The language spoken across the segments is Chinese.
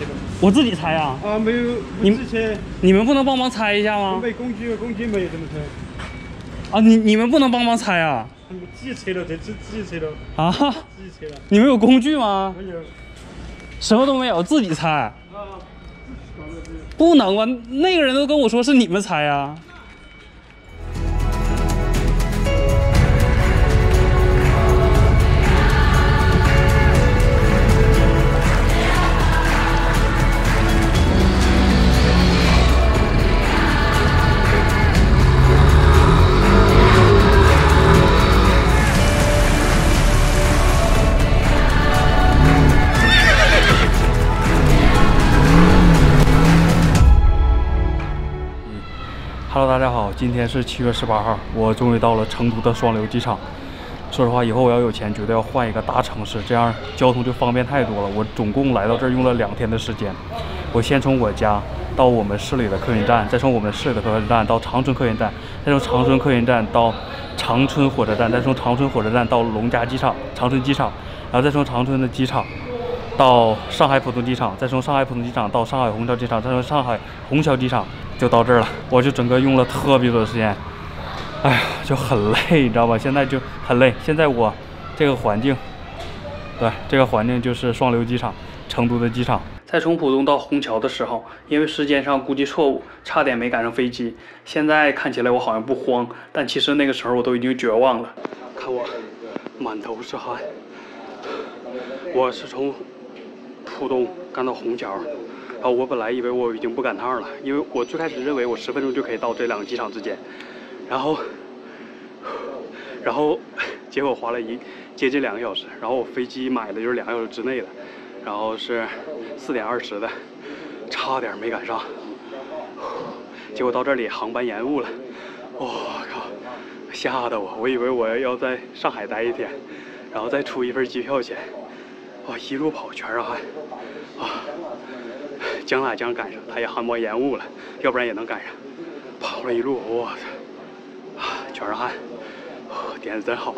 的。 我自己拆啊。 啊，没有， 你们不能帮忙拆一下吗？ 没工具，工具没怎么拆。 啊，你们不能帮忙拆啊？ 自己拆了，这次自己拆了。 啊？ 自己拆了。 你们有工具吗？ 没有。 什么都没有，自己拆。 啊。 不能吧？那个人都跟我说是你们拆啊。Hello， 大家好，今天是7月18号，我终于到了成都的双流机场。说实话，以后我要有钱，绝对要换一个大城市，这样交通就方便太多了。我总共来到这儿用了2天的时间。我先从我家到我们市里的客运站，再从我们市里的客运站到长春客运站，再从长春客运站到长春火车站，再从长春火车站到龙嘉机场、长春机场，然后再从长春的机场到上海浦东机场，再从上海浦东机场到上海虹桥机场，再从上海虹桥机场。就到这儿了，我就整个用了特别多的时间，哎呀，就很累，你知道吧？现在就很累。现在我这个环境，对，这个环境就是双流机场，成都的机场。在从浦东到虹桥的时候，因为时间上估计错误，差点没赶上飞机。现在看起来我好像不慌，但其实那个时候我都已经绝望了。看我满头是汗，我是从浦东赶到虹桥。我本来以为我已经不赶趟了，因为我最开始认为我10分钟就可以到这2个机场之间，然后结果花了接近2个小时，然后我飞机买的就是2个小时之内的，然后是4点20的，差点没赶上，结果到这里航班延误了，我靠，吓得我以为我要在上海待1天，然后再出一份机票钱，哇，一路跑全是汗，啊。将来赶上，他也航班延误了，要不然也能赶上。跑了一路，我操，全是汗，点子真好。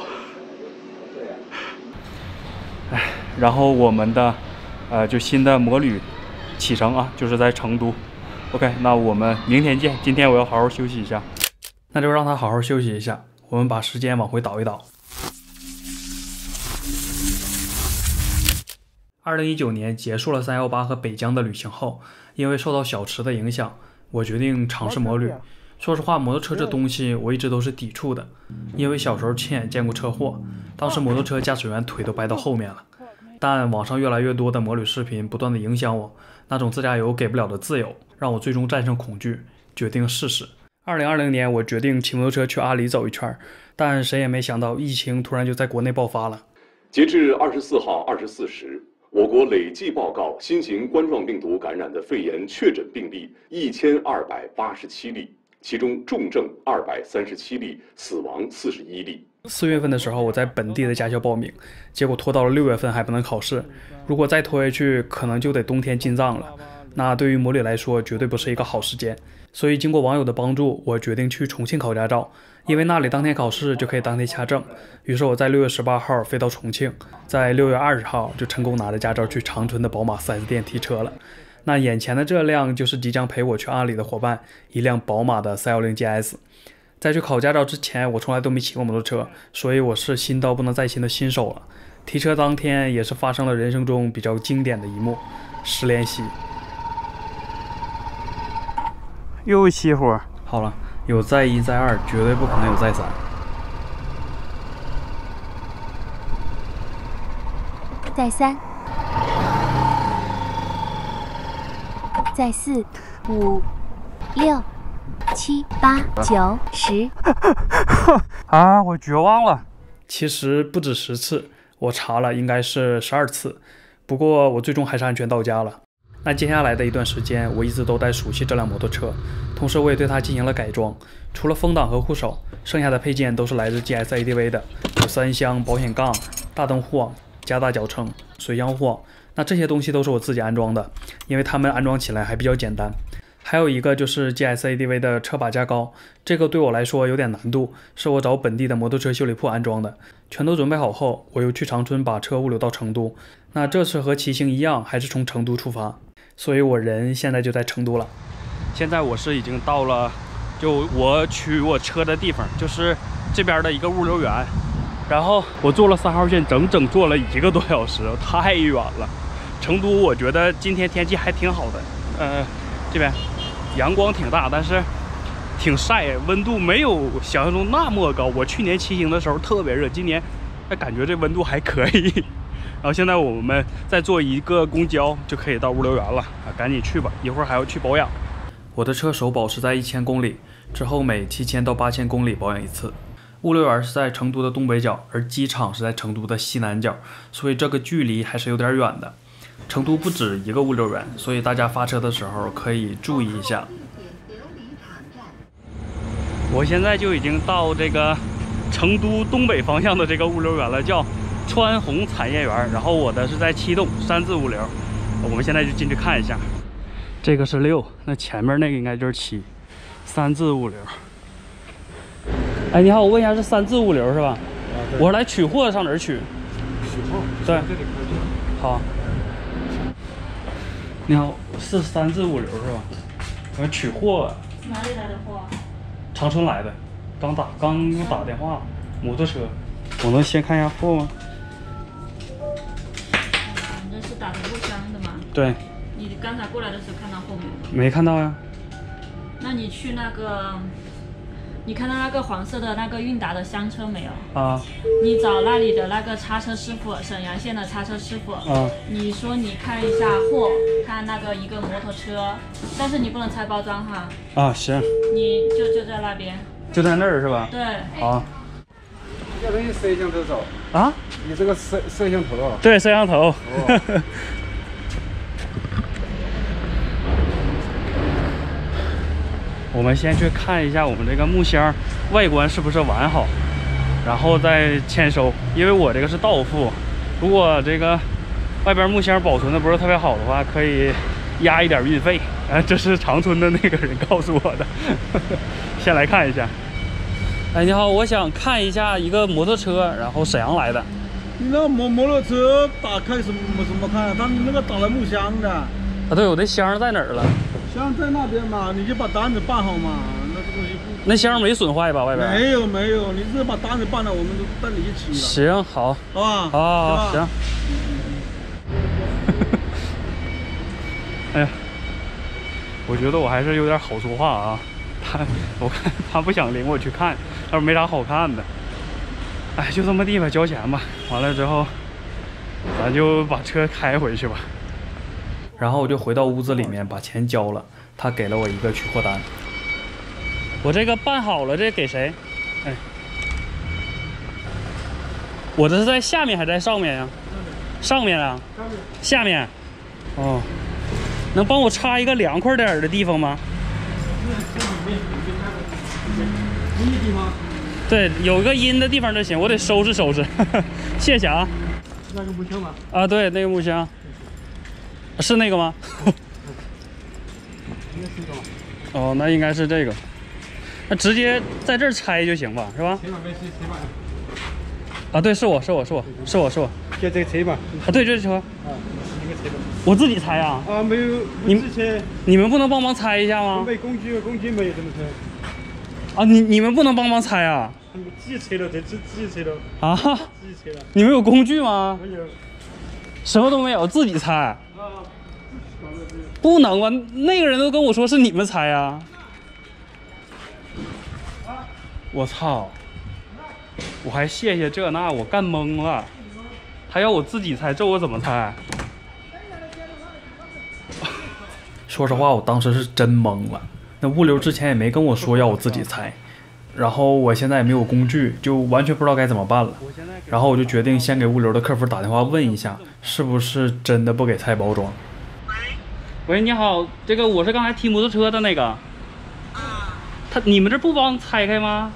哎，然后我们的就新的摩旅启程啊，就是在成都。OK， 那我们明天见。今天我要好好休息一下，那就让他好好休息一下。我们把时间往回倒一倒。2019年结束了318和北疆的旅行后，因为受到小池的影响，我决定尝试摩旅。说实话，摩托车这东西我一直都是抵触的，因为小时候亲眼见过车祸，当时摩托车驾驶员腿都掰到后面了。但网上越来越多的摩旅视频不断的影响我，那种自驾游给不了的自由，让我最终战胜恐惧，决定试试。2020年我决定骑摩托车去阿里走一圈，但谁也没想到疫情突然就在国内爆发了。 截至24号24时。我国累计报告新型冠状病毒感染的肺炎确诊病例1287例，其中重症237例，死亡41例。 4月份的时候，我在本地的驾校报名，结果拖到了6月份还不能考试。如果再拖下去，可能就得冬天进藏了。那对于摩旅来说，绝对不是一个好时间。所以经过网友的帮助，我决定去重庆考驾照，因为那里当天考试就可以当天掐证。于是我在6月18号飞到重庆，在6月20号就成功拿着驾照去长春的宝马 4S 店提车了。那眼前的这辆就是即将陪我去阿里的伙伴，一辆宝马的 310GS。在去考驾照之前，我从来都没骑过摩托车，所以我是新到不能再新的新手了。提车当天也是发生了人生中比较经典的一幕，失联息。又熄火，好了，有再1再2，绝对不可能有再3。 再3，再4、5、6、7、8、9、10。 啊，我绝望了。其实不止10次，我查了应该是12次，不过我最终还是安全到家了。那接下来的一段时间，我一直都在熟悉这辆摩托车，同时我也对它进行了改装。除了风挡和护手，剩下的配件都是来自 GSADV 的，有3箱、保险杠、大灯护网、加大脚撑、水箱护网。那这些东西都是我自己安装的，因为它们安装起来还比较简单。还有一个就是 GSADV 的车把加高，这个对我来说有点难度，是我找本地的摩托车修理铺安装的。全都准备好后，我又去长春把车物流到成都。那这次和骑行一样，还是从成都出发。 所以我人现在就在成都了。现在我是已经到了，就我取我车的地方，就是这边的一个物流园。然后我坐了3号线，整整坐了1个多小时，太远了。成都我觉得今天天气还挺好的，这边阳光挺大，但是挺晒，温度没有想象中那么高。我去年骑行的时候特别热，今年感觉这温度还可以。然后现在我们再坐一个公交就可以到物流园了啊，赶紧去吧，一会儿还要去保养。我的车首保是在1000公里，之后每7000到8000公里保养一次。物流园是在成都的东北角，而机场是在成都的西南角，所以这个距离还是有点远的。成都不止一个物流园，所以大家发车的时候可以注意一下。我现在就已经到这个成都东北方向的这个物流园了，叫川红产业园。然后我的是在7栋3字物流，我们现在就进去看一下。这个是6，那前面那个应该就是7，3字物流。哎，你好，我问一下，是3字物流是吧？啊，我是来取货，上哪儿取？ 取货。 对。好。你好，是3字物流是吧？我要取货。 哪里来的货？ 长春来的，刚打电话，摩托车。我能先看一下货吗？ 你这是打的故乡的吗？ 对。 你刚才过来的时候看到货没有？ 没看到呀。 那你去那个，你看到那个黄色的那个韵达的厢车没有？ 啊。 你找那里的那个叉车师傅，沈阳县的叉车师傅。 啊。 你说你看一下货，看那个一个摩托车，但是你不能拆包装哈。 啊，行。 你就在那边。 就在那儿是吧？ 对。 好。 要不你摄像头找啊？ 你这个摄像头啊？ 对，摄像头。 哦我们先去看一下我们这个木箱外观是不是完好，然后再签收。因为我这个是到付，如果这个外边木箱保存的不是特别好的话，可以压一点运费。这是长春的那个人告诉我的。先来看一下。哎，你好，我想看一下一个摩托车，然后沈阳来的。 你那摩托车打开什么看？他那个打了木箱的。 啊，对，我的箱在哪儿了？ 箱在那边嘛，你就把单子办好嘛。那这东西不…… 那箱没损坏吧？外边？ 没有，你只把单子办了，我们都带你一起了。 行，好， 好吧？ 好，行。哎呀，我觉得我还是有点好说话啊。我看他不想领我去看，他说没啥好看的。哎，就这么地吧，交钱吧。完了之后，咱就把车开回去吧。然后我就回到屋子里面把钱交了，他给了我一个取货单。我这个办好了，这给谁？哎，我这是在下面还是在上面呀？上面啊？下面。哦，能帮我插一个凉快点的地方吗？ 阴的地方。 对，有一个阴的地方就行，我得收拾收拾。谢谢啊。 那个木箱吗？ 啊，对，那个木箱。是那个吗？ 应该是这个吧。 哦，那应该是这个。那直接在这儿拆就行吧，是吧？ 谁把没谁把？ 啊，对，是我。 就这个车吧。 啊，对，这是车。 啊，那个车吧。 我自己拆啊。 啊，没有， 你们不能帮忙拆一下吗？ 没工具没有这么拆。 啊，你们不能帮忙拆啊？ 自己拆了，这自己拆了。 啊？ 自己拆了。 你们有工具吗？ 没有。 什么都没有，自己拆。不能吧？那个人都跟我说是你们拆呀。我操！我还谢谢这那，我干懵了。还要我自己拆，这我怎么拆？说实话，我当时是真懵了。那物流之前也没跟我说要我自己拆，然后我现在也没有工具，就完全不知道该怎么办了。然后我就决定先给物流的客服打电话问一下，是不是真的不给拆包装。喂，你好，这个我是刚才提摩托车的那个。你们这不帮拆开吗？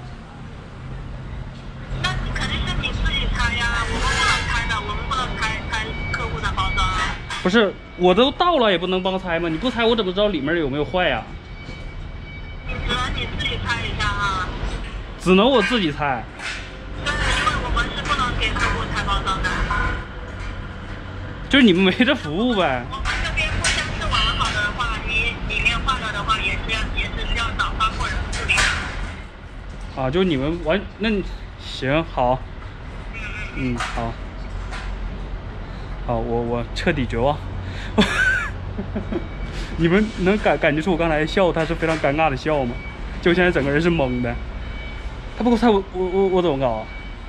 那肯定是你自己拆呀，我们不能拆的，我们不能拆客户的包装。 不是，我都到了也不能帮拆吗？你不拆我怎么知道里面有没有坏呀？ 只能你自己拆一下啊。 只能我自己拆。 对，因为我们是不能给客户拆包装的。 就是你们没这服务呗？ 我们这边木箱是完啊，就你们完那行好，好，好，我彻底绝望。你们能感觉出我刚才笑，他是非常尴尬的笑吗？就现在整个人是懵的。他不给我拆，我怎么搞啊？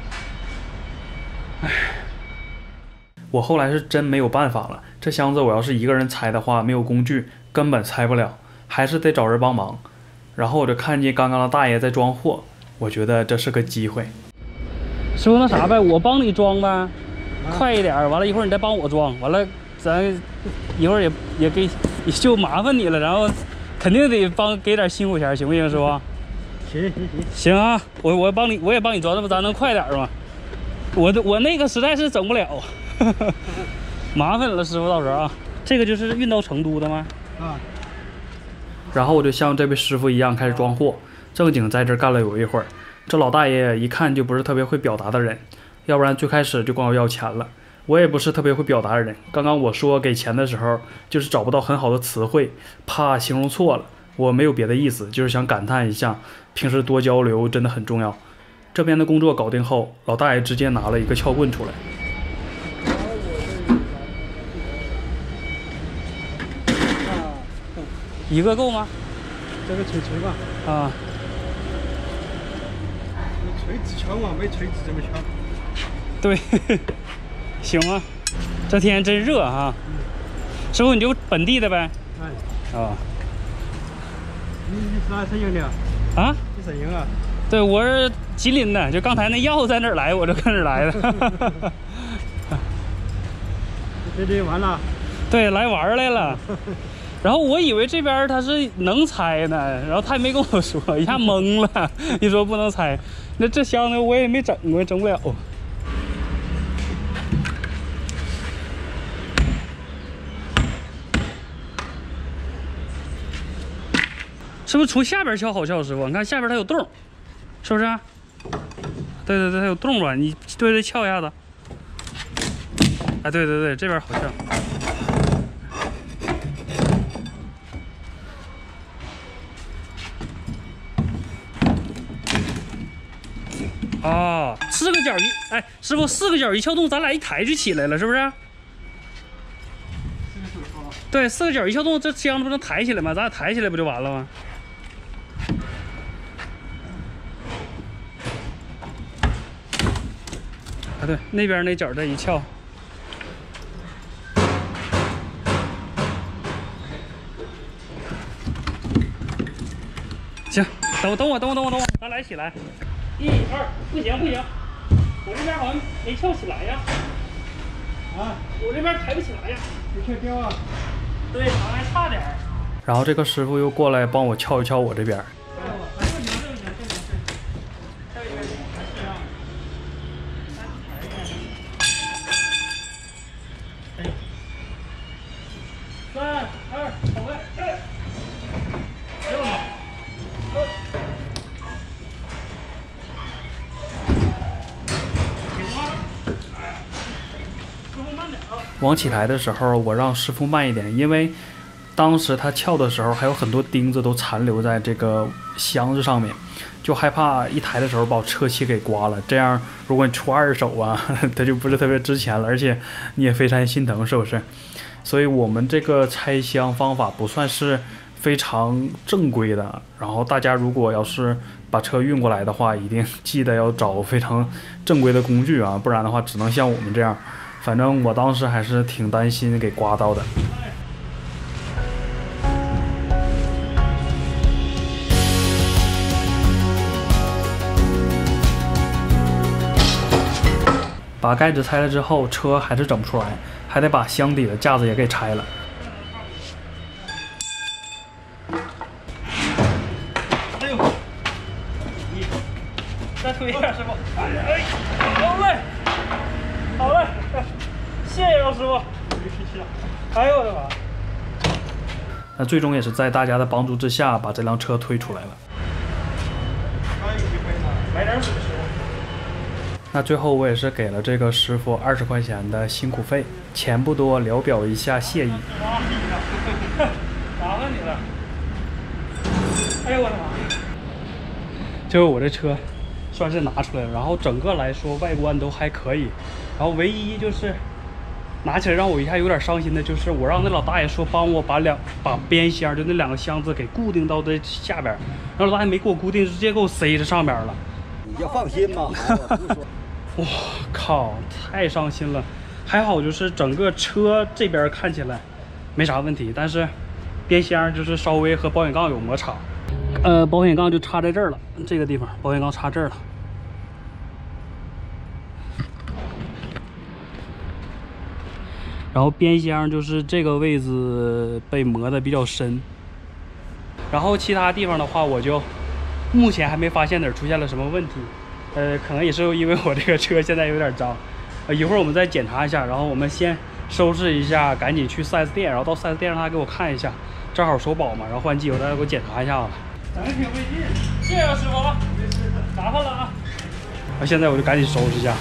唉，我后来是真没有办法了。这箱子我要是一个人拆的话，没有工具根本拆不了，还是得找人帮忙。然后我就看见刚刚的大爷在装货，我觉得这是个机会。师傅，那啥呗，我帮你装呗，快一点，完了一会儿你再帮我装，完了咱一会儿也给就麻烦你了，然后肯定得给点辛苦钱，行不行，师傅？行啊，我也帮你装，那不咱能快点吗？我那个实在是整不了，麻烦了，师傅，到时候啊，这个就是运到成都的吗？啊。然后我就像这位师傅一样开始装货，正经在这干了有一会儿。这老大爷一看就不是特别会表达的人，要不然最开始就管我要钱了。我也不是特别会表达的人，刚刚我说给钱的时候，就是找不到很好的词汇，怕形容错了。我没有别的意思，就是想感叹一下，平时多交流真的很重要。这边的工作搞定后，老大爷直接拿了一个撬棍出来。一个够吗？ 这个锤吧。 啊。 锤子敲嘛，没锤子这么敲。 对，行啊。这天真热哈。师傅，你就本地的呗？ 哎。 啊。 你是哪省营的？ 啊？ 你沈阳啊？ 对，我是吉林的，就刚才那药在哪儿来，我就跟哪儿来的。 这里完了。 对，来玩来了。然后我以为这边他是能拆呢，然后他也没跟我说，一下懵了。一说不能拆，那这箱子我也没整过，整不了。是不是从下边撬好撬，师傅？你看下边它有洞，是不是？对对对，它有洞吧？你对对撬一下子。哎，对对对，这边好撬。啊，4个角一，哎，师傅4个角一撬动，咱俩一抬就起来了，是不是？对，4个角一撬动，这箱子不能抬起来吗？咱俩抬起来不就完了吗？啊，对，那边那角这一撬。行，等我，咱俩一起来。1、2，不行，我这边好像没撬起来呀。啊，我这边抬不起来呀。 没撬掉啊？ 对，好像还差点。然后这个师傅又过来帮我撬一撬我这边。3、2，好嘞，往起抬的时候，我让师傅慢一点，因为当时他撬的时候还有很多钉子都残留在这个箱子上面，就害怕一抬的时候把我车漆给刮了。这样如果你出2手啊，它就不是特别值钱了，而且你也非常心疼，是不是？所以我们这个拆箱方法不算是非常正规的。然后大家如果要是把车运过来的话，一定记得要找非常正规的工具啊，不然的话只能像我们这样。反正我当时还是挺担心给刮到的。把盖子拆了之后，车还是整不出来，还得把箱底的架子也给拆了。 哎呦， 再推一下，师傅。哎，好嘞，好嘞，谢谢老师傅。哎呦我的妈！那最终也是在大家的帮助之下，把这辆车推出来了。买点水，师傅。那最后我也是给了这个师傅20块钱的辛苦费，钱不多，聊表一下谢意。麻烦你了。哎呦我的妈！ 这个我这车算是拿出来了，然后整个来说外观都还可以，然后唯一就是拿起来让我一下有点伤心的就是我让那老大爷说帮我把边箱就那2个箱子给固定到这下边，然后老大爷没给我固定，直接给我塞这上边了。 你就放心吧， 哇靠，太伤心了。还好就是整个车这边看起来没啥问题，但是边箱就是稍微和保险杠有摩擦。保险杠就插在这儿了，这个地方保险杠插这儿了。然后边箱就是这个位置被磨得比较深。然后其他地方的话，我就目前还没发现哪儿出现了什么问题。可能也是因为我这个车现在有点脏。一会儿我们再检查一下，然后我们先收拾一下，赶紧去 4S 店，然后到 4S 店让他给我看一下，正好首保嘛，然后换机油，大家给我检查一下子。咱挺费劲，谢谢师傅，麻烦了啊。现在我就赶紧收拾一下。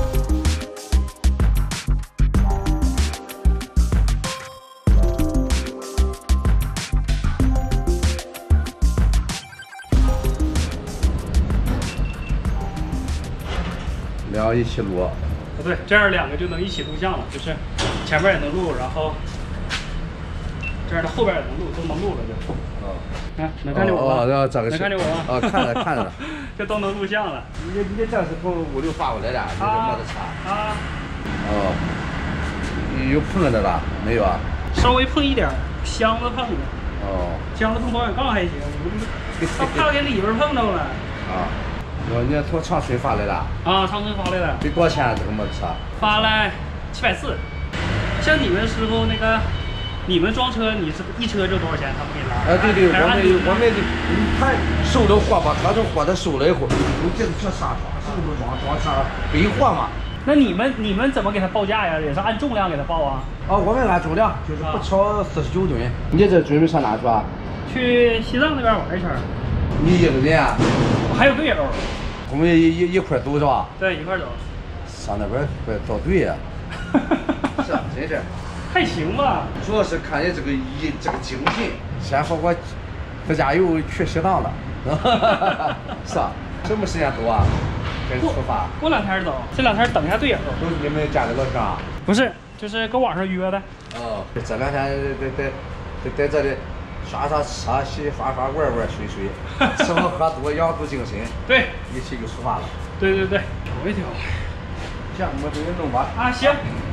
2一起录。 对，这样2个就能一起录像了，就是前面也能录，然后这样的后边也能录，都能录了就。啊，能看见我吗？ 能看见我吗？ 看着了， 这都能录像了。 你这是从5、6发过来的，你这没得差。 啊。 哦。有碰的了没有啊？ 稍微碰一点，箱子碰的。 哦。 箱子碰保险杠还行，他怕给里边碰到了。 啊。你从长春发来的？ 啊，长春发来的。 得多少钱这个摩托车？ 发了740。像你们师傅那个，你们装车，你是一车就多少钱？他们给你拉？ 对，我们他收了货吧，他这货他收了以后，有这个车上装，收了装车备货嘛。 那你们怎么给他报价呀？也是按重量给他报啊？ 我们按重量，就是不超49吨。你这准备上哪去啊？ 去西藏那边玩一圈。 你一个人啊？ 我还有队友。 我们一块走是吧？ 对，一块走。 上那边快遭队呀！是啊，真是。 还行吧。 主要是看你这个精神。先说我自驾游去西藏了，是啊。什么时间走啊？该出发。 过2天走，这2天等一下队友。 都是你们家里老乡啊？ 不是，就是搁网上约的。 哦，这2天得在这里刷车洗玩睡，吃好喝足养足精神。 对， 一起就出发了。 对，调一调。 行，我这个弄吧。 啊，行。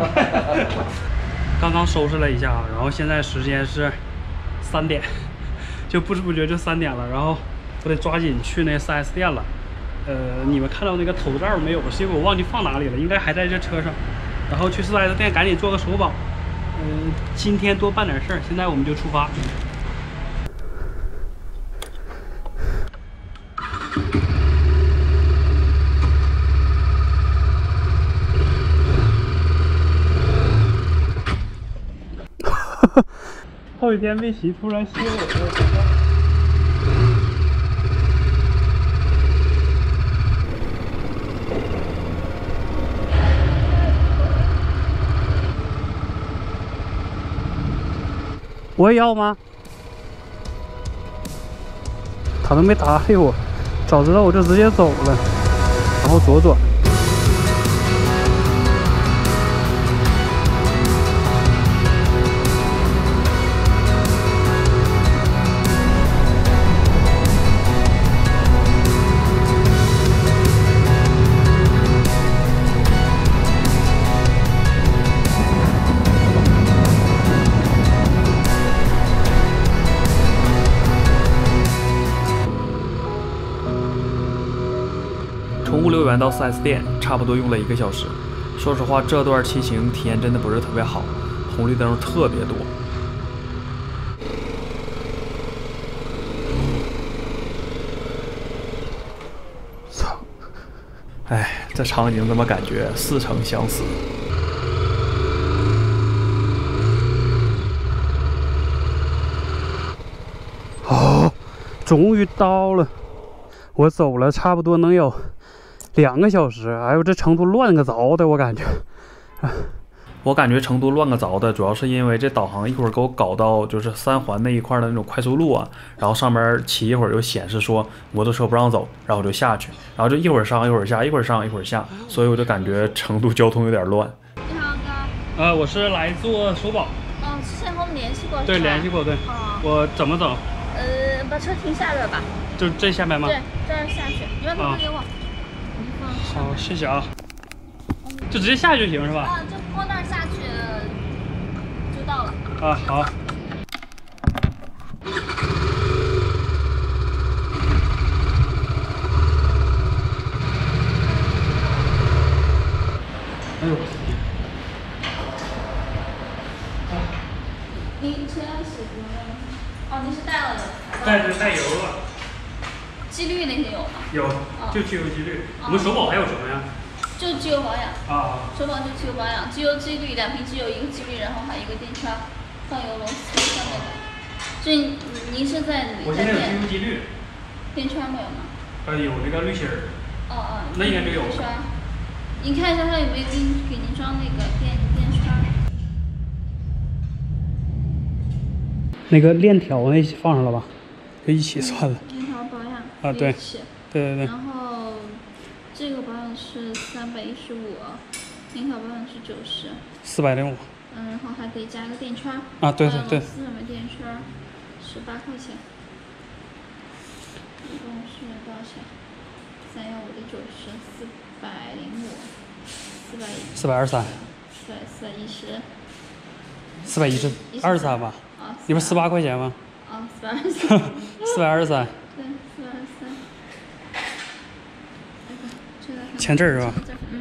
刚刚收拾了一下，然后现在时间是3点，就不知不觉就3点了，然后我得抓紧去那 4S 店了。你们看到那个头罩没有？是因为我忘记放哪里了，应该还在这车上。然后去 4S 店赶紧做个首保。今天多办点事儿，现在我们就出发。好几天没洗，突然洗了。我也要吗？他都没搭理我，早知道我就直接走了，然后左转。从物流园到 4S 店差不多用了1个小时。说实话，这段骑行体验真的不是特别好，红绿灯特别多。操！哎，这场景怎么感觉似曾相识？哦，终于到了。我走了差不多能有2个小时，哎呦，这成都乱个凿的，我感觉。 我感觉成都乱个着的，主要是因为这导航一会儿给我搞到就是3环那一块的那种快速路啊，然后上面骑一会儿又显示说摩托车不让走，然后我就下去，然后就一会儿上一会儿下，一会儿上一会儿下，所以我就感觉成都交通有点乱。 你好哥。 我是来做首保。 之前和我们联系过。 对，联系过，对。我怎么走？ 把车停下边吧。 就这下面吗？ 对，这儿下去。你把头给我。 好，谢谢啊。就直接下去就行是吧？ 就过那儿下去就到了。 好。哎呦！ 你车是不用？你是带了的？ 带油了。 机滤那些有吗？ 有，就机油机滤。我们首保还有什么呀？ 就机油保养。首保就机油保养，机油机滤2瓶机油1个机滤，然后还有一个电圈，放油螺丝上面的。所以您是在哪家店？ 我现在有机油机滤。 电圈没有吗？ 有那个滤芯儿。那应该就有。 电圈，你看一下它有没有给您装那个电圈。 那个链条那放上了吧？就一起算了。 链条保养。 对。对。 然后这个保养是315，链条保养是90。 405。 然后还可以加一个电圈。 对。 上面电圈18块钱。一共是多少钱？315的90，405，410。410。 410，23吧？你不是18块钱吗 ？423。 423。 对，423。 签字是吧？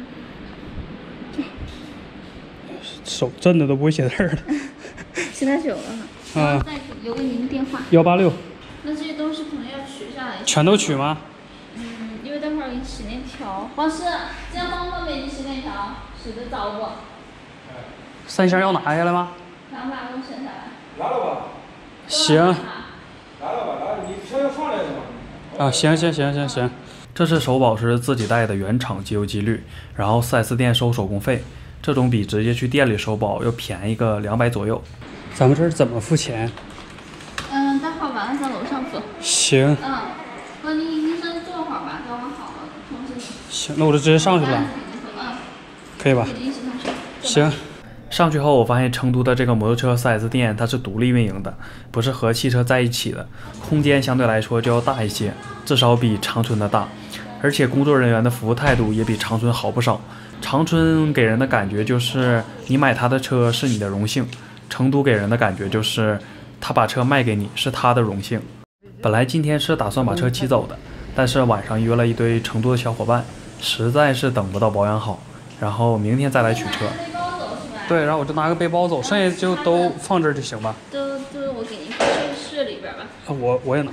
手震的都不会写字了。 写太久了哈。再留个您电话。 186。 那这些东西可能要取下来。 全都取吗？ 因为待会儿给你洗链条。黄师，这样方不方便你洗链条？洗得着不 ？3箱要拿下来吗 ？200给我省下来。 拿了吧。 行。 拿了吧，你票要放来的嘛。 行。这是首保是自己带的原厂机油机滤，然后4S店收手工费，这种比直接去店里首保要便宜个200左右。咱们这儿怎么付钱？ 待会儿晚上在楼上付。 行。 您先坐会儿吧，等我好了通知你。 行，那我就直接上去了。可以吧？行。上去后，我发现成都的这个摩托车 4S 店它是独立运营的，不是和汽车在一起的，空间相对来说就要大一些，至少比长春的大，而且工作人员的服务态度也比长春好不少。长春给人的感觉就是你买他的车是你的荣幸，成都给人的感觉就是他把车卖给你是他的荣幸。本来今天是打算把车骑走的，但是晚上约了一堆成都的小伙伴，实在是等不到保养好，然后明天再来取车。对，然后我就拿个背包走，剩下就都放这儿就行吧。 都我给您放这里边吧。 我也拿。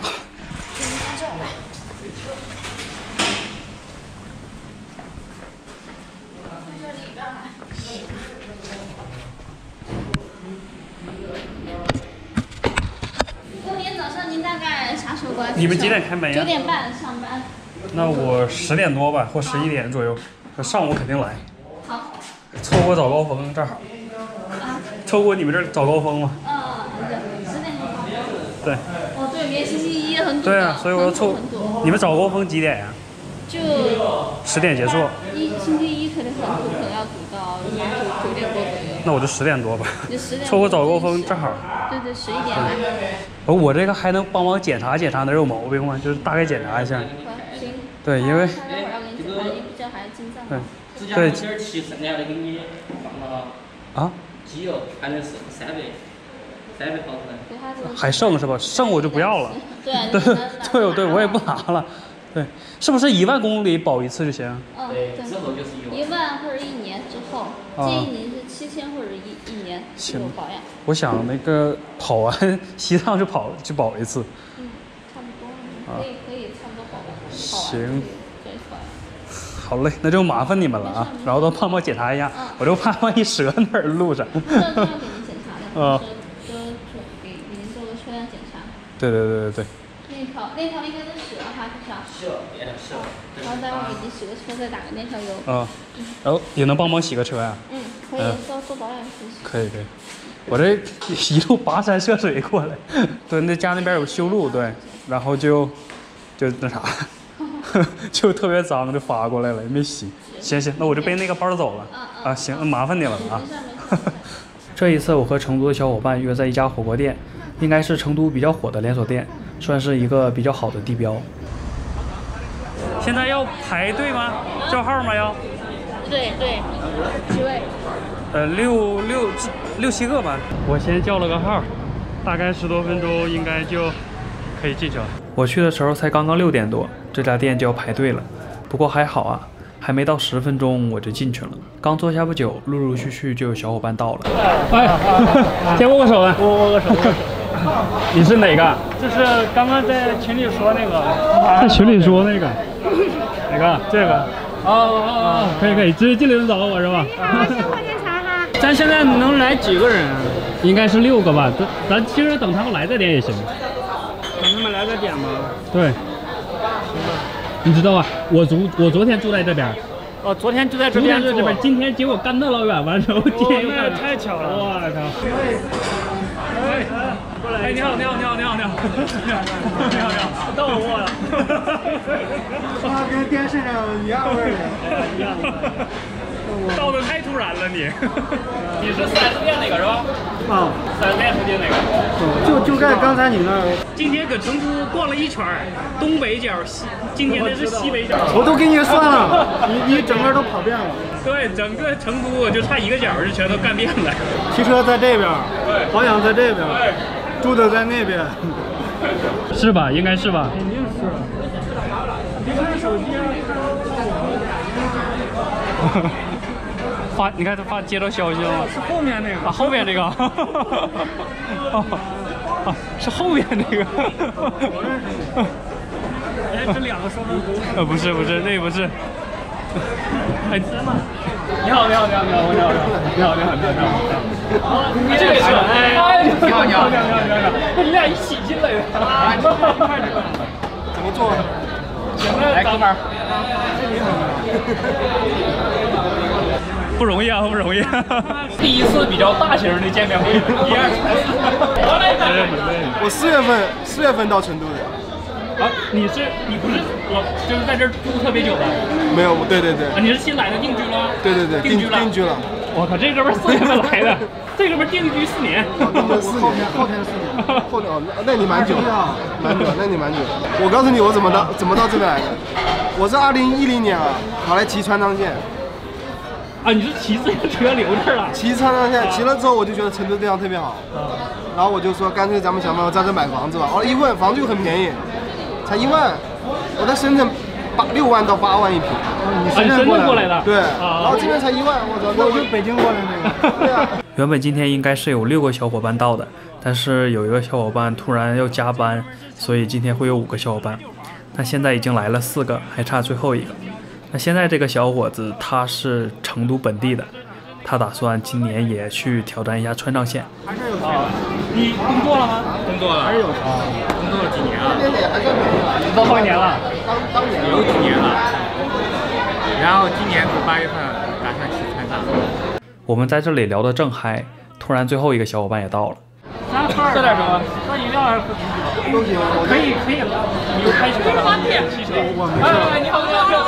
今天早上您大概啥时候过来？ 你们几点开门呀？ 9点半上班。 那我10点多吧，或11点左右。上午肯定来。 好。 错过早高峰正好。错过你们这儿早高峰吗 ？10点钟。 对。 对，明天星期一很堵。 对啊，所以我要凑。你们早高峰几点呀？ 就 10点结束。 星期一肯定很堵，可能要堵到9点多左右。 那我就10点多吧。 你10点。 错过早高峰正好。 对，11点来。 我这个还能帮忙检查检查哪有毛病吗？就是大概检查一下。 行。 对，因为。 待会儿要给你检查，你比较还是进账。 对。 今儿骑剩下的给你放了。机油反正是300毫升。 还剩是吧？剩我就不要了。对，我也不拿了。对，是不是1万公里保一次就行？ 对，之后就是 1万或者1年之后，建议您是7000或者1年自我保养。 我想那个跑完西藏就保一次。 差不多，可以差不多保完。 行。好嘞，那就麻烦你们了啊！然后都帮我检查一下，我就怕万一折哪儿路上。 这要给您检查的，都给您做个车辆检查。 对。 链条应该是10了哈，是吧？ 是，链条是。 然后待会儿给你洗个车，再打个链条油。 啊，然后也能帮忙洗个车呀？ 嗯，可以，做保养其实。 可以。我这一路跋山涉水过来，对，那家那边有修路，对，然后就那啥，就特别脏，就发过来了，也没洗。行，那我就背那个包走了。啊，行，那麻烦你了啊。这一次我和成都的小伙伴约在一家火锅店，应该是成都比较火的连锁店，算是一个比较好的地标。现在要排队吗？叫号吗？要？ 对，几位 6、7个吧。我先叫了个号，大概10多分钟应该就可以进去了。我去的时候才刚刚6点多，这家店就要排队了。不过还好啊，还没到10分钟我就进去了。刚坐下不久，陆陆续续就有小伙伴到了。先握个手吧。握个手。你是哪个？ 就是刚刚在群里说那个。 在群里说那个。哪个？这个。可以，直接进来就找我是吧？ 咱现在能来几个人啊？ 应该是6个吧。咱其实等他们来再点也行。 等他们来再点吗？ 对。行吧。你知道吧？我昨天住在这边。 哦，昨天就在这边， 今天结果干那老远，完之后今天又干。 太巧了！ 我靠！哎，你好，到我了。 跟电视上一样味儿的，一样。 到的太突然了你。你是4S店那个是吧？ 啊 ，4S店附近那个。就在刚才你那儿。 今天搁成都逛了一圈，东北角、今天的是西北角。 我都给你算了，你整个都跑遍了。 对，整个成都就差1个角就全都干遍了。 骑车在这边，保养在这边，住的在那边。 是吧？应该是吧？ 肯定是。别看手机啊。 你看他接到消息了吗？ 是后面那个。 后面这个。是后面那个。 我认识你。哎，这2个说的不是，那不是。哎， 你好。你这个是？你好。 你俩一起进来的。 怎么做？ 来，哥们儿。不容易啊！第一次比较大型的见面会，1、2、3、4。 我4月份到成都的。 啊，你不是就是在这儿住特别久的？ 没有，对。 啊，你是新来的定居了？ 对，定居了。 我靠，这哥们4月份来的，这哥们定居4年。 后天4年。后天那你蛮久，那你蛮久。我告诉你，我怎么到这边来的？我是2010年啊，跑来骑川藏线。 啊，你是骑自行车留这儿了？ 骑川藏线，骑了之后我就觉得成都地方特别好，然后我就说干脆咱们想办法在这买房子吧。一问房子又很便宜，才1万。我在深圳6万到8万一平。 你深圳过来的？ 对。然后这边才1万，我操！我就北京过来那个。对啊。 原本今天应该是有6个小伙伴到的，但是有一个小伙伴突然要加班，所以今天会有5个小伙伴。那现在已经来了4个，还差最后1个。那现在这个小伙子他是成都本地的，他打算今年也去挑战一下川藏线。 还是有你工作了吗？ 工作了。 还是有工作了几年了？ 多少年了？ 有几年了。然后今年8月份打算去川藏。 我们在这里聊得正嗨，突然最后1个小伙伴也到了。 喝点什么？喝饮料还是喝啤酒？都行。 可以。你有开车吗？汽车。哎，你好。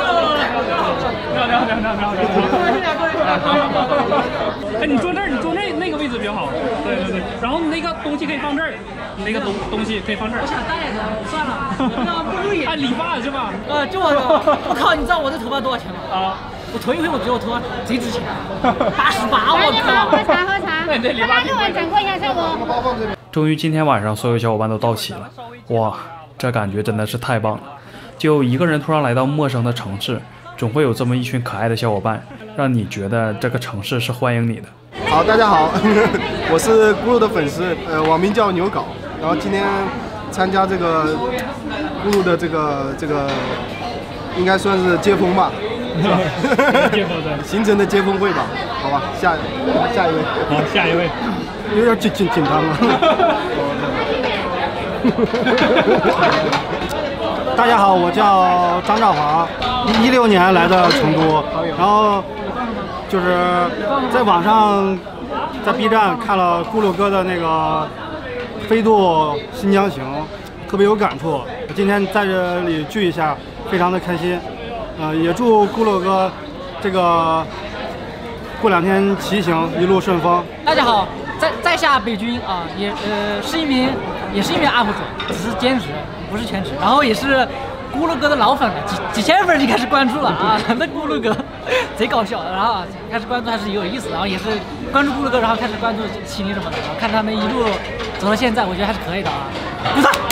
哎，你坐这儿，你坐那个位置比较好。对。然后你那个东西可以放这儿，你那个东西可以放这儿。 我想戴着，算了，不注意。 哎，理发是吧？ 就我靠，你知道我这头发多少钱吗？啊。我头一回我觉得我头发贼值钱，88，我靠！ 喝茶。 那你这理发给我掌握一下效果。 终于今天晚上所有小伙伴都到齐了，哇，这感觉真的是太棒了！就一个人突然来到陌生的城市，总会有这么一群可爱的小伙伴，让你觉得这个城市是欢迎你的。 好，大家好，我是咕噜的粉丝，网名叫牛皋，然后今天参加这个咕噜的这个应该算是接风吧。形成的接风会吧，好吧，下一位， 好，下一位， 有点紧张了。 大家好，我叫张兆华，16年来的成都，然后就是在网上，在 B 站看了咕噜哥的那个《飞渡新疆行》，特别有感触。我今天在这里聚一下，非常的开心。也祝咕噜哥这个过2天骑行一路顺风。 大家好，在下北军啊，也是一名 UP 主，只是兼职，不是全职。然后也是咕噜哥的老粉了，几千粉就开始关注了啊。那咕噜哥贼搞笑，然后开始关注还是有意思，然后也是关注咕噜哥，然后开始关注麒麟什么的，然后看他们一路走到现在，我觉得还是可以的啊。鼓掌！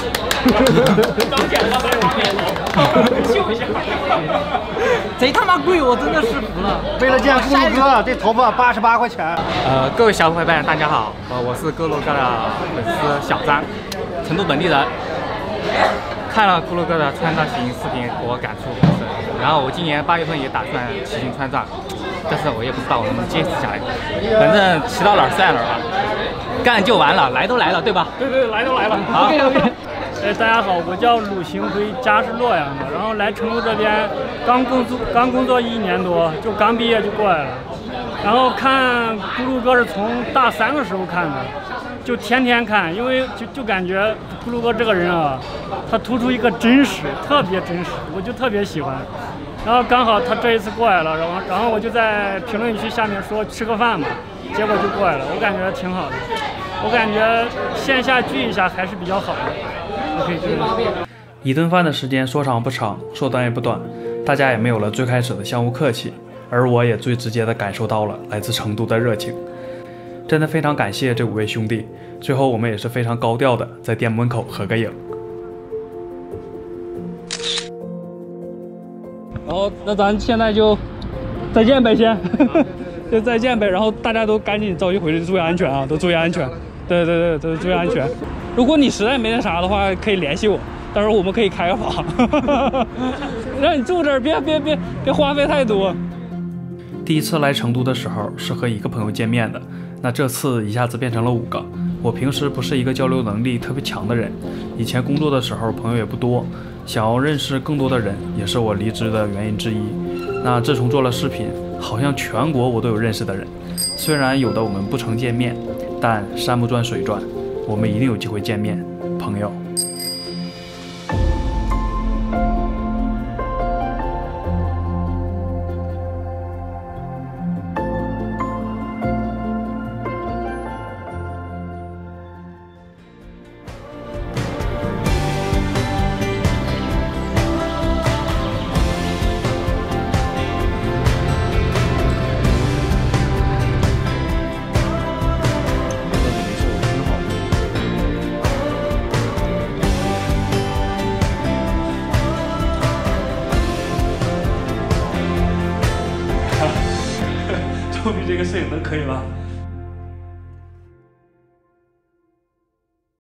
秀一下，贼他妈贵，我真的是服了。 为了见咕噜哥，这头发88块钱。 各位小伙伴，大家好，我是咕噜哥的粉丝小张，成都本地人。看了咕噜哥的川藏骑行视频，我感触很深。然后我今年8月份也打算骑行川藏，但是我也不知道我能不能坚持下来。反正骑到哪儿算哪儿吧，干就完了，来都来了，对吧？ 对，来都来了。好。大家好，我叫鲁行辉，家是洛阳的，然后来成都这边刚工作1年多，就刚毕业就过来了。然后看咕噜哥是从大3的时候看的，就天天看，因为就感觉咕噜哥这个人啊，他突出一个真实，特别真实，我就特别喜欢。然后刚好他这一次过来了，然后我就在评论区下面说吃个饭嘛，结果就过来了，我感觉挺好的。我感觉线下聚一下还是比较好的。 一顿饭的时间说长不长，说短也不短，大家也没有了最开始的相互客气，而我也最直接的感受到了来自成都的热情。真的非常感谢这5位兄弟，最后我们也是非常高调的在店门口合个影。 然后那咱现在就再见呗，先就再见呗，然后大家都赶紧着急回去，注意安全啊，都注意安全。对，都注意安全。如果你实在没那啥的话，可以联系我，到时候我们可以开个房，让你住这儿，别花费太多。 第一次来成都的时候是和1个朋友见面的，那这次一下子变成了5个。我平时不是一个交流能力特别强的人，以前工作的时候朋友也不多，想要认识更多的人也是我离职的原因之一。那自从做了视频，好像全国我都有认识的人，虽然有的我们不曾见面，但山不转水转，我们一定有机会见面，朋友。 终于这个摄影灯可以了。